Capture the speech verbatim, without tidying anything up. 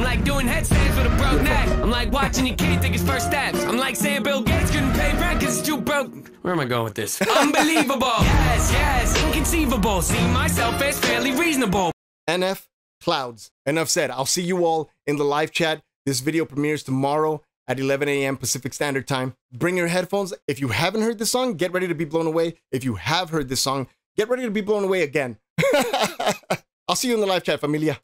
I'm like doing headstands with a broke neck. I'm like watching your kid take his first steps. I'm like saying Bill Gates couldn't pay rent because it's too broke. Where am I going with this? Unbelievable. Yes, yes, inconceivable. See myself as fairly reasonable. N F Clouds. Enough said. I'll see you all in the live chat. This video premieres tomorrow at eleven A M Pacific Standard Time. Bring your headphones. If you haven't heard this song, get ready to be blown away. If you have heard this song, get ready to be blown away again. I'll see you in the live chat, familia.